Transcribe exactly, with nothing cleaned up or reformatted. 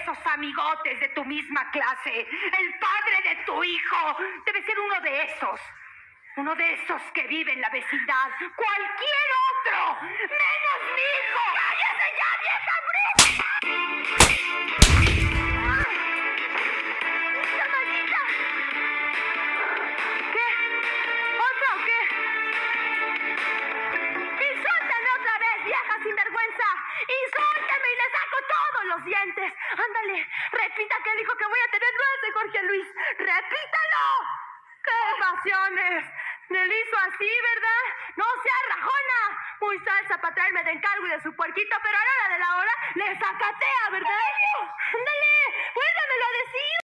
esos amigotes de tu misma clase. El padre de tu hijo debe ser uno de esos. Uno de esos que vive en la vecindad. ¡Cualquier otro! ¡Menos mi hijo! ¡Cállese ya, vieja bruja! ¡Esa maldita! ¿Qué? ¿Otra o qué? ¡Insúltame otra vez, vieja sinvergüenza! ¡Insúltame y le saco todos los dientes! ¡Ándale! Repita que dijo que voy a tener nueve de Jorge Luis. ¡Repítalo! ¡Qué pasiones! Me lo hizo así, ¿verdad? ¡No sea rajona! Muy salsa para traerme de encargo y de su puerquito, pero a la hora de la hora le sacatea, ¿verdad? ¡Ándale! ¡Vuélvamelo a decir!